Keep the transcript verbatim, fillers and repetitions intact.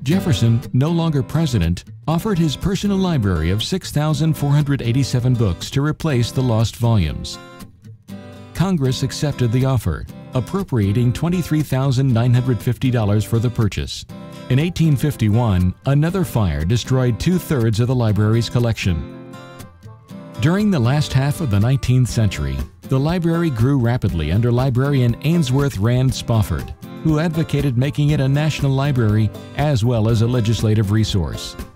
Jefferson, no longer president, offered his personal library of six thousand four hundred eighty-seven books to replace the lost volumes. Congress accepted the offer, appropriating twenty-three thousand nine hundred fifty dollars for the purchase. In eighteen fifty-one, another fire destroyed two-thirds of the library's collection. During the last half of the nineteenth century, the library grew rapidly under librarian Ainsworth Rand Spofford, who advocated making it a national library as well as a legislative resource.